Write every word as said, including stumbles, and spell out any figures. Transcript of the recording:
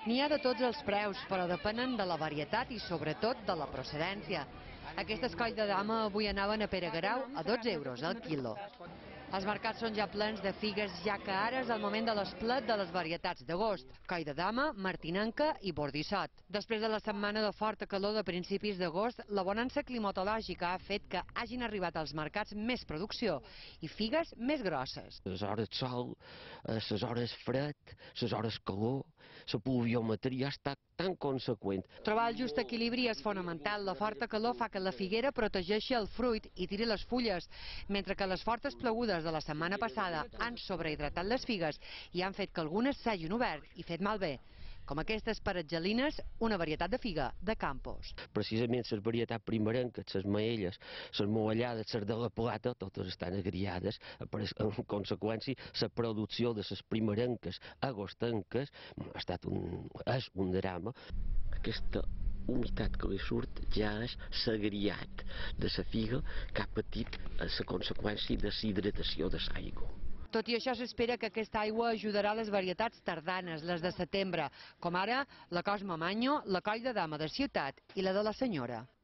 N'hi ha de tots els preus, però depenen de la varietat i sobretot de la procedència. Aquestes coll de dama avui anaven a Pere Guerau a dotze euros al quilo. Els mercats són ja plens de figues, ja que ara és el moment de l'esplet de les varietats d'agost. Coll de dama, martinenca i bordissot. Després de la setmana de forta calor de principis d'agost, la bonança climatològica ha fet que hagin arribat als mercats més producció i figues més grosses. Les hores sol, les hores fred, les hores calor, la pluviometria està tan conseqüent. Trobar el just equilibri és fonamental. La forta calor fa que la figuera protegeixi el fruit i tiri les fulles, mentre que les fortes plogudes de la setmana passada han sobrehidratat les figues i han fet que algunes s'hagin obert i fet malbé, com aquestes paratgelines, una varietat de figa de Campos. Precisament les varietats primerenques, les maelles, les moellades, les de la plata, totes estan agriades. En conseqüència, la producció de les primerenques agostenques ha estat un, és un drama. Aquesta humitat que li surt ja és l'agriat de la figa que ha patit la conseqüència de la hidratació de l'aigua. Tot i això, s'espera que aquesta aigua ajudarà les varietats tardanes, les de setembre, com ara la Cosmo Manyo, la coll de dama de Ciutat i la de la Senyora.